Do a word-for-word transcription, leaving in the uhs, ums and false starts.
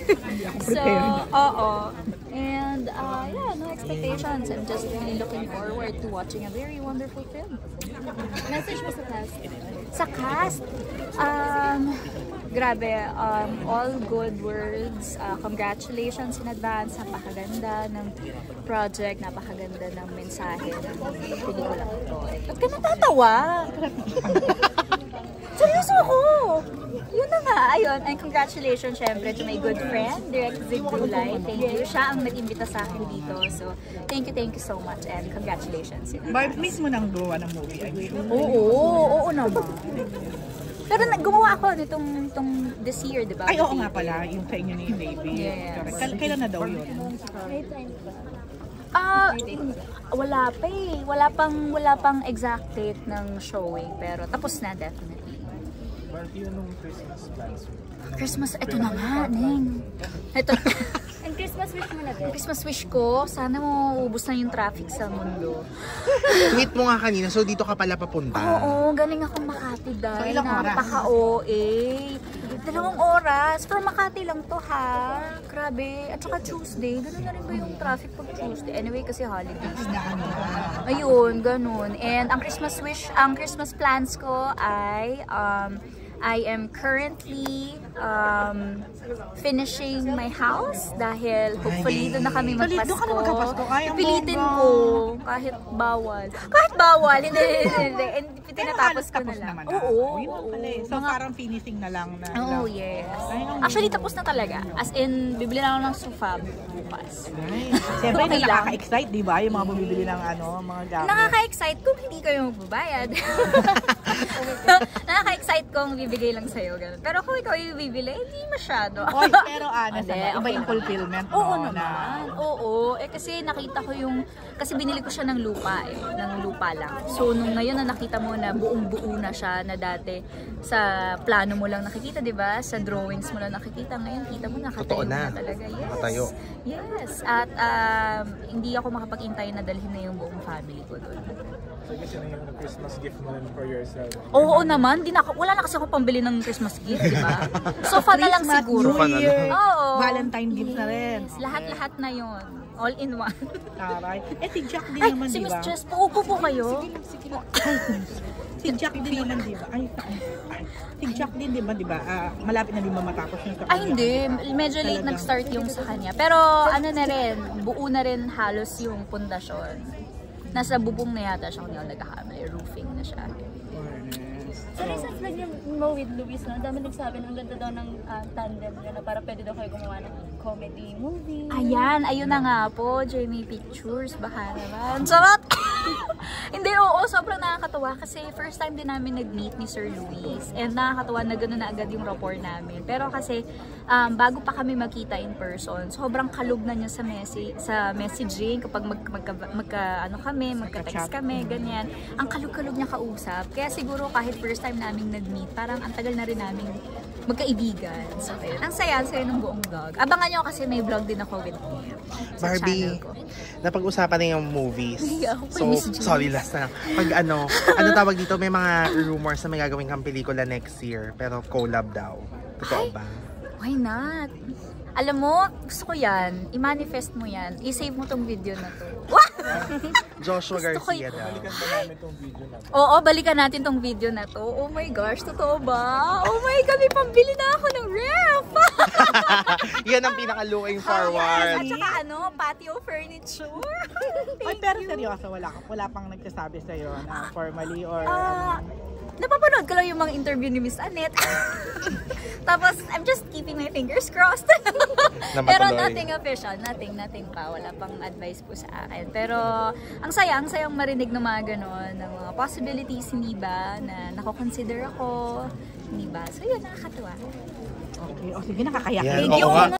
So, oo. And uh, yeah, no expectations. I'm just really looking forward to watching a very wonderful film. Message mo sa cast? Sa cast, um, grabe, um, all good words. Uh, congratulations in advance. Napakaganda ng project, napakaganda ng mensahe ng pelikula ko. Ba't ka natatawa? Seryoso ako! Yun na nga, ayun. And congratulations syempre to my good friend, Direk Zig Dulay. Thank you. Siya ang nag-imbita sa akin dito. So, thank you, thank you so much. And congratulations. Barbs mismo nang gawa ng movie, I'm sure. Oo, oo naman. Pero gumawa ako nitong itong this year, di ba? Ay, oo nga pala, yung sa inyo ni David. Yes. Kailan, kailan na daw yun? Ah, wala pa eh. Wala pang, wala pang exact date ng showing. Pero tapos na, definitely. Barbie, anong Christmas plans? Christmas, eto na nga, Neng. Eto And Christmas wish mo na din? Christmas wish ko, sana mo ubos na yung traffic sa mundo. Tweet mo nga kanina, so dito ka pala papunta. Oo, galing akong Makati dahil. So, ilang oras? Napaka-O A. Dalawang oras. From Makati lang to ha. Grabe. At saka Tuesday. Ganun na rin ba yung traffic pag Tuesday? Anyway, kasi holidays. Ayun, ganun. And ang Christmas wish, ang Christmas plans ko ay um, I am currently um, finishing my house dahil hopefully doon na kami So, doon magpasko. ka na magpapasko? Ay, ang Pilitin bongga. ko kahit bawal. Kahit bawal, hindi, hindi, hindi. And Pero tinatapos halos ko na tapos lang. naman Oo, oo, Yun lang pala eh. So Mga- parang finishing na lang na. Oh, lang. yes. Ay, ang- Actually, tapos na talaga. As in, bibili na ako ng sofa bukas. Siyempre, Okay na lang. nakaka-excite, di ba? Yung mga bumibili ng ano, mga gamit. Nakaka-excite kung hindi kayo magbabayad. Nakaka-excite kung bibigay lang sa'yo. Ganun. Pero kung ikaw yung bibili, hindi masyado. Oy, pero honest Hindi, naman, iba okay yung lang. fulfillment. Oo no, naman. Oo. Eh kasi nakita ko yung, kasi binili ko siya ng lupa eh. Ng lupa lang. So nung ngayon na nakita mo na buong buo na siya na dati sa plano mo lang nakikita, di ba? Sa drawings mo lang nakikita. Ngayon kita mo nakatayo Totoo na. na talaga. Yes. Nakatayo. Yes. At um, hindi ako makapag-intay na dalhin na yung buong family ko doon. So, kasi na yung Christmas gift mo lang for yourself. Oo naman. Di na, ako- wala na kasi ako pambili ng Christmas gift, di ba? Sofa na lang Christmas, siguro. New Year, Oo. Valentine gift na rin. Yes, lahat-lahat na yon, all in one. Taray. Eh, si Jack din Ay, naman, si di Miss ba? Jess, paupo po kayo. Si Jack din naman, di ba? Ay, ay, ay. Si Jack din, di ba, di ba? Ah, malapit na din ba matapos yung sa Ay, hindi. Medyo late Talaga. nag-start yung sa kanya. Pero ano na rin, buo na rin halos yung pundasyon. Nasa bubong na yata siya kung hindi ako nagkakamali. Roofing na siya. So, recent vlog niyo mo with Luis, no? Dami nagsabi na ang ganda daw ng ah, tandem niyo na para pwede daw kayo gumawa ng comedy movie. Ayan, ayun na nga po. Jamie Pictures, baka naman. Sarap! Hindi, oo, sobrang nakakatawa kasi first time din namin nag-meet ni Sir Luis. And nakakatawa na gano'n na agad yung rapport namin. Pero kasi, um, bago pa kami magkita in person, sobrang kalog na niya sa, message, sa messaging kapag mag, magka, magka, ano kami, magka-text kami, ganyan. Ang kalog-kalog niya kausap. Kaya siguro kahit first time namin nag-meet, parang ang tagal na rin namin magkaibigan. So, ayun. Ang saya, ang saya ng buong vlog. Abangan niyo kasi may vlog din ako with him sa Barbie, channel ko. napag-usapan na yung movies. Hindi ako So, Miss Jane. sorry, last na lang. Pag ano, ano tawag dito, may mga rumors na may gagawin kang pelikula next year, pero collab daw. Totoo ba? Why not? Alam mo, gusto ko yan. I-manifest mo yan. I-save mo tong video na to. Joshua Gusto ko Garcia y- daw. Balikan pa namin itong video na to. Oo, balikan natin tong video na to. Oh my gosh, totoo ba? Oh my God, may pambili na ako ng ref! Yan ang pinaka-looking At forward. saka ano, patio furniture. Ay, pero seryoso, wala, ka- wala pang nagsasabi sa'yo na formally or Ah, ano. napapanood ko lang yung mga interview ni Miss Annette. Tapos, I'm just keeping my fingers crossed. Na Pero matuloy. nothing official, nothing, nothing pa. Wala pang advice po sa akin. Pero, ang saya, ang sayang marinig ng mga ganon, ng mga possibilities, hindi ba, na nako-consider ako, hindi ba? So, yun, nakakatuwa. Okay, o sige, nakakayak. Yan, Thank you. oo nga.